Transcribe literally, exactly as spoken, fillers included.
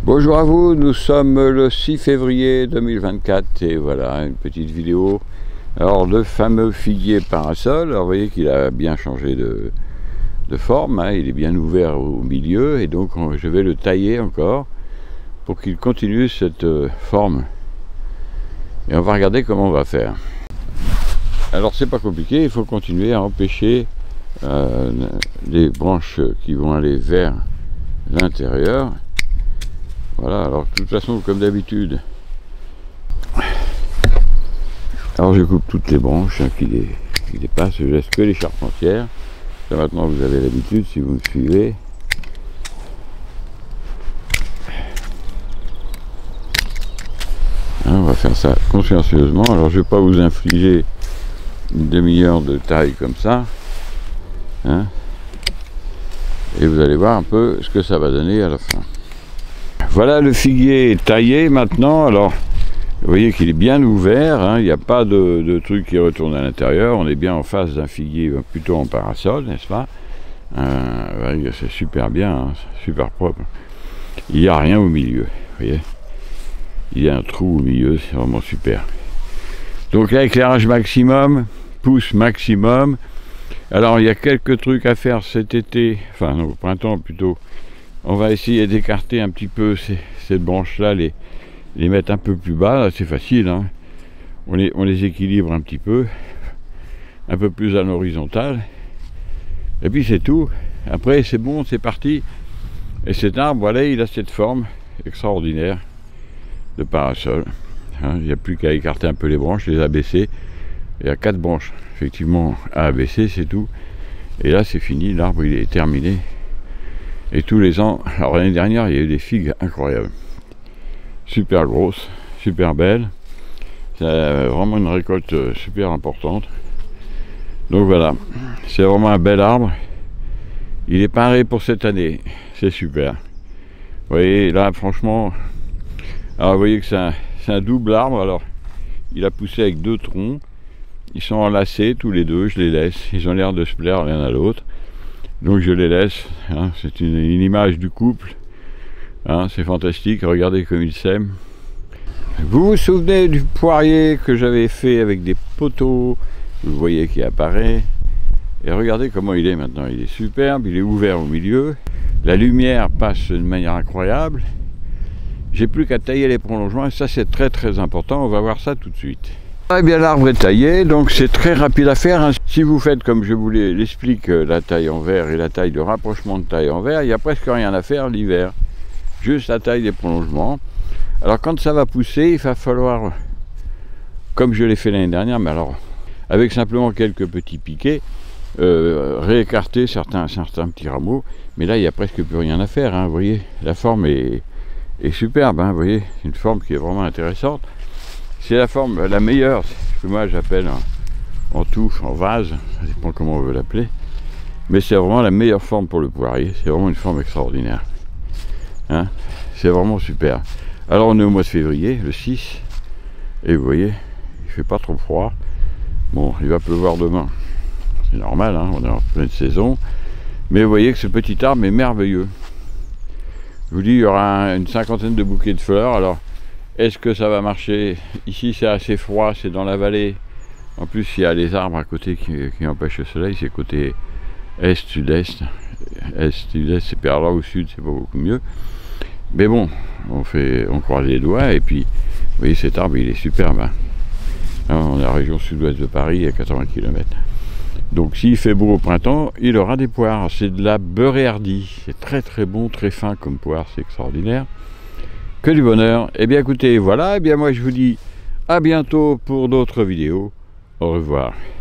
Bonjour à vous, nous sommes le six février deux mille vingt-quatre et voilà une petite vidéo. Alors le fameux figuier parasol, alors vous voyez qu'il a bien changé de, de forme, hein, il est bien ouvert au milieu et donc on, je vais le tailler encore pour qu'il continue cette euh, forme. Et on va regarder comment on va faire. Alors c'est pas compliqué, il faut continuer à empêcher euh, les branches qui vont aller vers l'intérieur. Voilà, alors de toute façon, comme d'habitude, alors je coupe toutes les branches hein, qui, les, qui dépassent, je laisse que les charpentières. Là, maintenant, vous avez l'habitude, si vous me suivez. Hein, on va faire ça consciencieusement. Alors, je ne vais pas vous infliger une demi-heure de taille comme ça. Hein, et vous allez voir un peu ce que ça va donner à la fin. Voilà, le figuier est taillé maintenant. Alors, vous voyez qu'il est bien ouvert, hein, il n'y a pas de, de truc qui retourne à l'intérieur. On est bien en face d'un figuier plutôt en parasol, n'est-ce pas? euh, ouais, c'est super bien, hein, super propre. Il n'y a rien au milieu, vous voyez. Il y a un trou au milieu, c'est vraiment super. Donc là, éclairage maximum, pouce maximum. Alors, il y a quelques trucs à faire cet été, enfin non, au printemps plutôt. On va essayer d'écarter un petit peu ces, ces branches-là, les, les mettre un peu plus bas, c'est facile. Hein. On, les, on les équilibre un petit peu, un peu plus à l'horizontale. Et puis c'est tout. Après c'est bon, c'est parti. Et cet arbre, voilà, il a cette forme extraordinaire de parasol. Hein. Il n'y a plus qu'à écarter un peu les branches, les abaisser. Il y a quatre branches, effectivement, à abaisser, c'est tout. Et là c'est fini, l'arbre il est terminé. Et tous les ans, alors l'année dernière, il y a eu des figues incroyables. Super grosses, super belles. C'est vraiment une récolte super importante. Donc voilà, c'est vraiment un bel arbre. Il est paré pour cette année. C'est super. Vous voyez, là, franchement, alors vous voyez que c'est un, c'est un double arbre. Alors, il a poussé avec deux troncs. Ils sont enlacés tous les deux, je les laisse. Ils ont l'air de se plaire l'un à l'autre. Donc je les laisse, hein, c'est une, une image du couple, hein, c'est fantastique, regardez comme ils s'aiment. Vous vous souvenez du poirier que j'avais fait avec des poteaux, vous voyez qui apparaît, et regardez comment il est maintenant, il est superbe, il est ouvert au milieu, la lumière passe de manière incroyable, j'ai plus qu'à tailler les prolongements, et ça c'est très très important, on va voir ça tout de suite. Eh bien l'arbre est taillé, donc c'est très rapide à faire. Hein. Si vous faites comme je vous l'explique, la taille en verre et la taille de rapprochement de taille en verre, il n'y a presque rien à faire l'hiver. Juste la taille des prolongements. Alors quand ça va pousser, il va falloir, comme je l'ai fait l'année dernière, mais alors avec simplement quelques petits piquets, euh, réécarter certains, certains petits rameaux. Mais là, il n'y a presque plus rien à faire. Hein. Vous voyez, la forme est, est superbe. Hein. Vous voyez, une forme qui est vraiment intéressante. C'est la forme la meilleure, que moi j'appelle en, en touffe, en vase, ça dépend comment on veut l'appeler. Mais c'est vraiment la meilleure forme pour le poirier, c'est vraiment une forme extraordinaire. Hein, c'est vraiment super. Alors on est au mois de février, le six, et vous voyez, il fait pas trop froid. Bon, il va pleuvoir demain, c'est normal, hein, on est en pleine saison. Mais vous voyez que ce petit arbre est merveilleux. Je vous dis, il y aura une cinquantaine de bouquets de fleurs, alors... Est-ce que ça va marcher? Ici c'est assez froid, c'est dans la vallée. En plus il y a les arbres à côté qui, qui empêchent le soleil, c'est côté est, sud-est. Est, sud-est, c'est par là au sud, c'est pas beaucoup mieux. Mais bon, on fait, on croise les doigts et puis, vous voyez cet arbre il est superbe. Hein. On est à la région sud-ouest de Paris, à quatre-vingts kilomètres. Donc s'il fait beau au printemps, il aura des poires. C'est de la beurre hardie. C'est très très bon, très fin comme poire, c'est extraordinaire. Que du bonheur. Eh bien écoutez, voilà, eh bien moi je vous dis à bientôt pour d'autres vidéos. Au revoir.